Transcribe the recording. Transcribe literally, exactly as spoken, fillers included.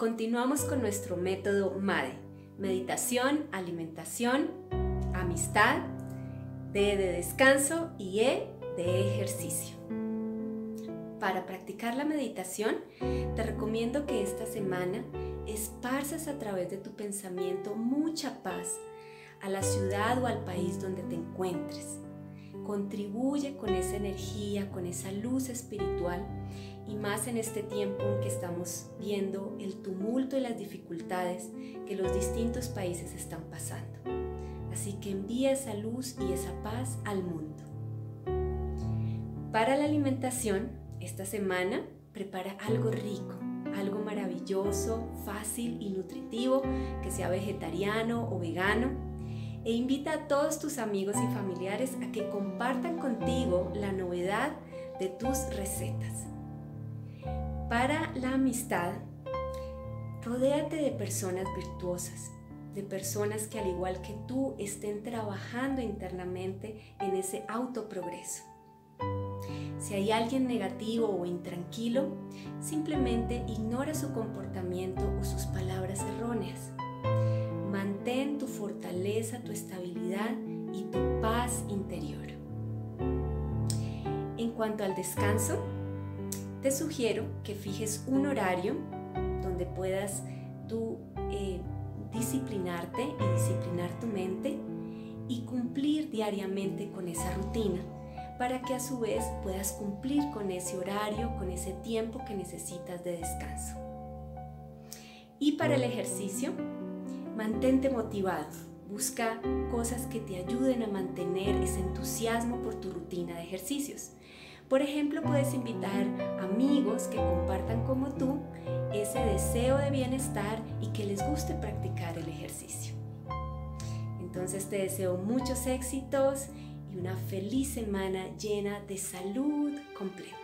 continuamos con nuestro método MADE, meditación, alimentación, amistad, D de descanso y E de ejercicio. Para practicar la meditación, te recomiendo que esta semana esparzas a través de tu pensamiento mucha paz a la ciudad o al país donde te encuentres. Contribuye con esa energía, con esa luz espiritual y más en este tiempo en que estamos viendo el tumulto y las dificultades que los distintos países están pasando. Así que envía esa luz y esa paz al mundo. Para la alimentación, esta semana prepara algo rico, algo maravilloso, fácil y nutritivo, que sea vegetariano o vegano, e invita a todos tus amigos y familiares a que compartan contigo la novedad de tus recetas. Para la amistad, rodéate de personas virtuosas, de personas que al igual que tú estén trabajando internamente en ese autoprogreso. Si hay alguien negativo o intranquilo, simplemente ignora su comportamiento o sus palabras erróneas. Mantén tu fortaleza, tu estabilidad y tu paz interior. En cuanto al descanso, te sugiero que fijes un horario donde puedas tú eh, disciplinarte y disciplinar tu mente y cumplir diariamente con esa rutina, para que a su vez puedas cumplir con ese horario, con ese tiempo que necesitas de descanso. Y para el ejercicio, mantente motivado. Busca cosas que te ayuden a mantener ese entusiasmo por tu rutina de ejercicios. Por ejemplo, puedes invitar amigos que compartan como tú ese deseo de bienestar y que les guste practicar el ejercicio. Entonces te deseo muchos éxitos y una feliz semana llena de salud completa.